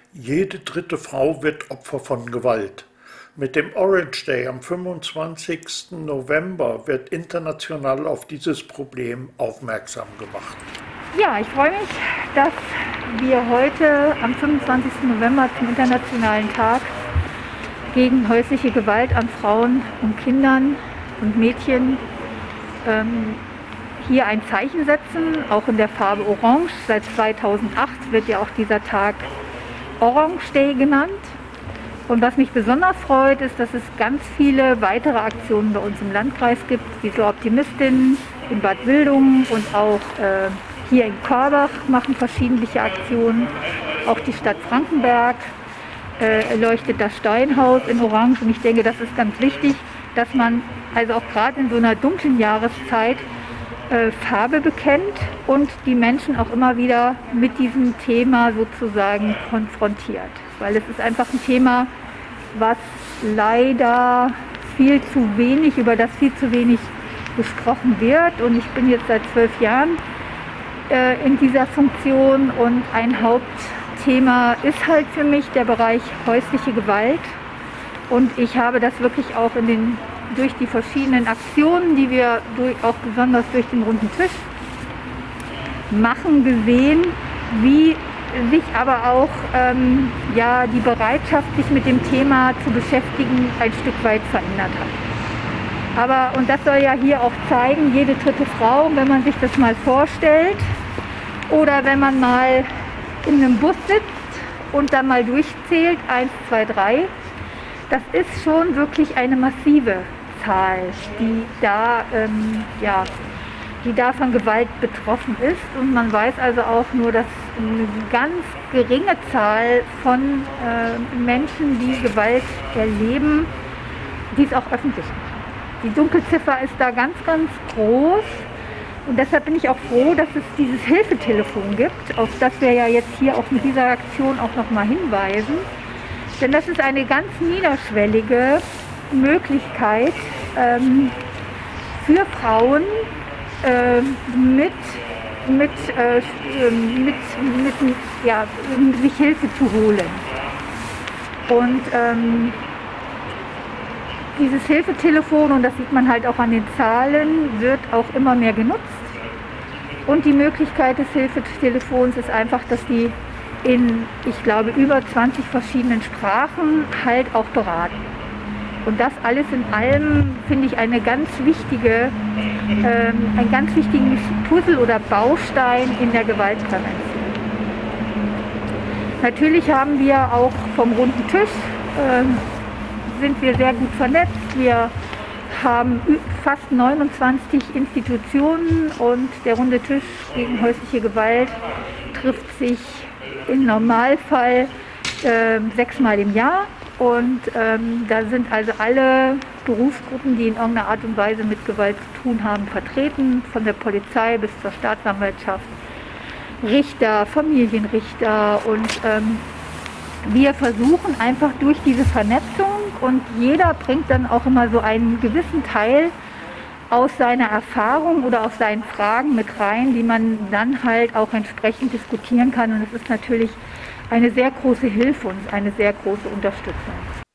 Jede dritte Frau wird Opfer von Gewalt. Mit dem Orange Day am 25. November wird international auf dieses Problem aufmerksam gemacht. Ja, ich freue mich, dass wir heute am 25. November zum Internationalen Tag gegen häusliche Gewalt an Frauen und Kindern und Mädchen hier ein Zeichen setzen, auch in der Farbe Orange. Seit 2008 wird ja auch dieser Tag Orange Day genannt. Und was mich besonders freut, ist, dass es ganz viele weitere Aktionen bei uns im Landkreis gibt, wie so Optimistinnen in Bad Wildungen und auch hier in Korbach machen verschiedene Aktionen. Auch die Stadt Frankenberg leuchtet das Steinhaus in Orange. Und ich denke, das ist ganz wichtig, dass man also auch gerade in so einer dunklen Jahreszeit Farbe bekennt und die Menschen auch immer wieder mit diesem Thema sozusagen konfrontiert. Weil es ist einfach ein Thema, was leider über das viel zu wenig gesprochen wird. Und ich bin jetzt seit 12 Jahren in dieser Funktion und ein Hauptthema ist halt für mich der Bereich häusliche Gewalt. Und ich habe das wirklich auch durch die verschiedenen Aktionen, die wir auch besonders durch den runden Tisch machen, gesehen, wie sich aber auch die Bereitschaft, sich mit dem Thema zu beschäftigen, ein Stück weit verändert hat. Und das soll ja hier auch zeigen, jede dritte Frau, wenn man sich das mal vorstellt oder wenn man mal in einem Bus sitzt und dann mal durchzählt, 1, 2, 3, das ist schon wirklich eine massive Zahl, die da von Gewalt betroffen ist. Und man weiß also auch nur, dass eine ganz geringe Zahl von Menschen, die Gewalt erleben, dies auch öffentlich machen. Die Dunkelziffer ist da ganz, ganz groß. Und deshalb bin ich auch froh, dass es dieses Hilfetelefon gibt, auf das wir ja jetzt hier auch mit dieser Aktion auch nochmal hinweisen. Denn das ist eine ganz niederschwellige Möglichkeit für Frauen, sich Hilfe zu holen. Und dieses Hilfetelefon, und das sieht man halt auch an den Zahlen, wird auch immer mehr genutzt. Und die Möglichkeit des Hilfetelefons ist einfach, dass die in, ich glaube, über 20 verschiedenen Sprachen halt auch beraten. Und das alles in allem finde ich einen ganz wichtigen Puzzle oder Baustein in der Gewaltprävention. Natürlich haben wir auch vom runden Tisch, sind wir sehr gut vernetzt. Wir haben fast 29 Institutionen und der runde Tisch gegen häusliche Gewalt trifft sich im Normalfall 6-mal im Jahr. Und da sind also alle Berufsgruppen, die in irgendeiner Art und Weise mit Gewalt zu tun haben, vertreten, von der Polizei bis zur Staatsanwaltschaft, Richter, Familienrichter. Und wir versuchen einfach durch diese Vernetzung, und jeder bringt dann auch immer so einen gewissen Teil aus seiner Erfahrung oder aus seinen Fragen mit rein, die man dann halt auch entsprechend diskutieren kann. Und es ist natürlich eine sehr große Hilfe und eine sehr große Unterstützung.